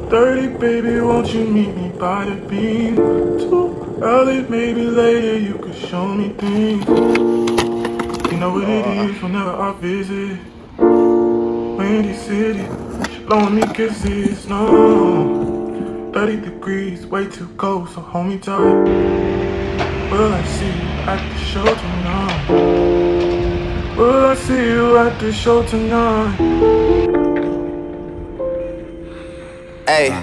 2:30, baby, won't you meet me by the beam? Too early, maybe later, you could show me things. You know what it is whenever I visit Windy City, she blowing me kisses, no 30 degrees, way too cold, so hold me tight. Will I see you at the show tonight? Will I see you at the show tonight? Ayy.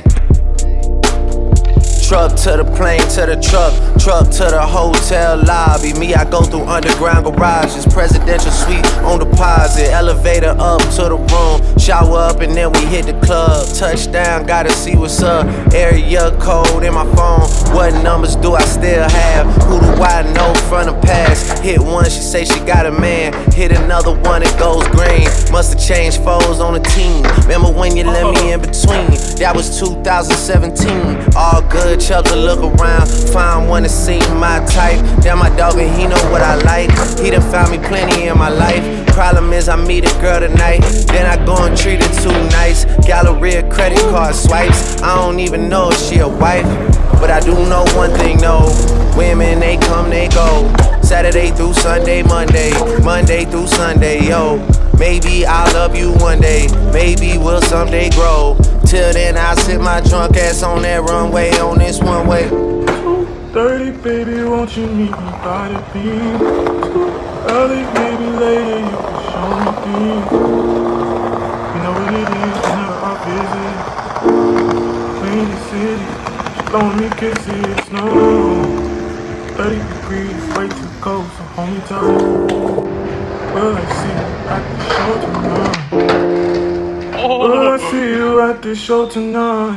Truck to the plane, to the truck to the hotel lobby. Me, I go through underground garages, presidential suite on deposit, elevator up to the room, shower up and then we hit the club. Touchdown, gotta see what's up. Area code in my phone. What numbers do I still have? Who do I know from the past? Hit one, she say she got a man. Hit another one, it goes green. Must've changed foes on the team. Remember when you let me in between? That was 2017. All good. Chubb to look around, find one to see my type. Damn, my dog and he know what I like. He done found me plenty in my life. Problem is I meet a girl tonight, then I go and treat her too nice. Galleria credit card swipes, I don't even know if she a wife. But I do know one thing, no, women they come, they go. Saturday through Sunday, Monday through Sunday, yo. Maybe I'll love you one day, maybe we'll someday grow. Till then I'll sit my drunk ass on that runway, on this one way. 2:30, baby, won't you meet me by the beam? Too early, maybe later, you can show me things. You know what it is whenever I visit Windy City, she blowing me kisses, no 30 degrees, way too cold, so hold me tight. Will I see you at the show tonight? Will I see you at the show tonight?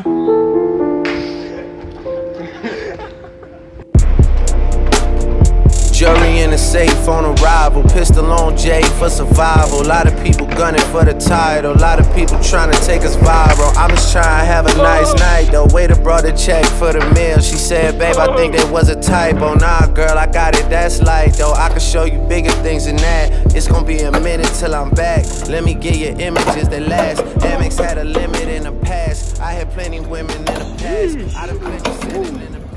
Jury in the safe on arrival, pistol on Jay for survival. A lot of people gunning for the title, a lot of people trying to take us viral. I'm just trying to have a nice night though. Waiter brought a check for the meal. She said, babe, I think there was a typo. Nah, girl, I got it, that's light though. I can show you bigger things than that. It's gonna be a minute till I'm back. Let me get you images that last. Amex had a limit in the past. I had plenty women in the past. I done plenty sitting in the past.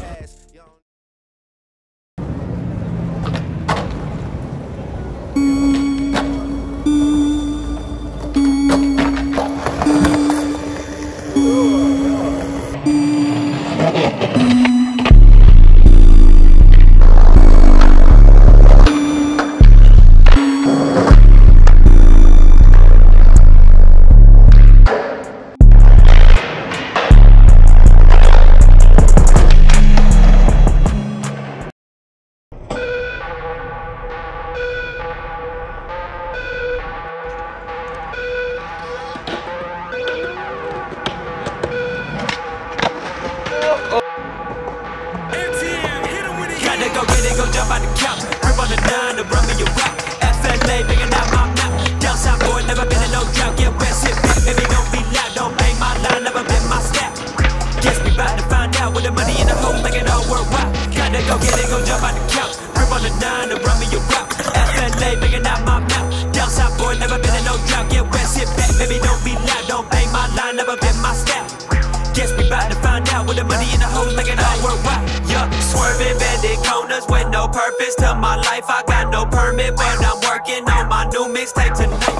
Go jump out the couch, grip on the 9 to run me a rock. FLA bringing out my mouth. Downside boy, never been in no drought. Get west, hit back, baby, don't be loud. Don't bang my line, never been my step. Guess we bout to find out with the money in the hole, make it all work out. Gotta go get it, go jump out the couch, grip on the 9 to run me a rock. FLA bringing out my mouth. Downside boy, never been in no drought. Get west, hit back, baby, don't be loud. Don't bang my line, never been my step. Guess we bout to find out with the money in the hole, make it all work out. Yeah, swerving, bending corners with no purpose to my life. I got no permit, but I'm working on my new mixtape tonight.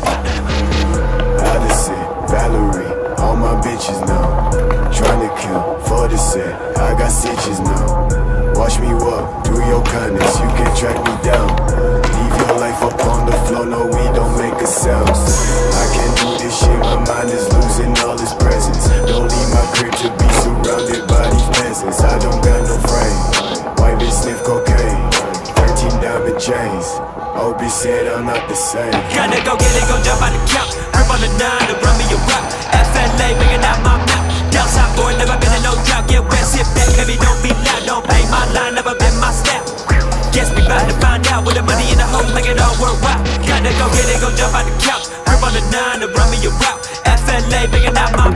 Odyssey, Valerie, all my bitches know. Tryna kill for the set, I got stitches now. Watch me walk through your kindness, you can track me down. Leave your life up on the floor, no, we don't make a sound. I can't do this shit, my mind is losing all its presence. Don't leave my crib to be surrounded by these peasants. I don't got no frame, white bitch sniff cocaine, 13 diamond chains. Oh, bitch said I'm not the same. Gotta go get it, go jump out the couch, grip on the 9 to run me a rock. FLA bringing out my mouth. Downside boy, never been in no drought. Get west, hit back, baby, don't be loud. Don't bang my line, never been my step. Guess we bout to find out with the money in the hole, make it all work out. Gotta go get it, go jump out the couch, grip on the 9 to run me a rock. FLA bringing out my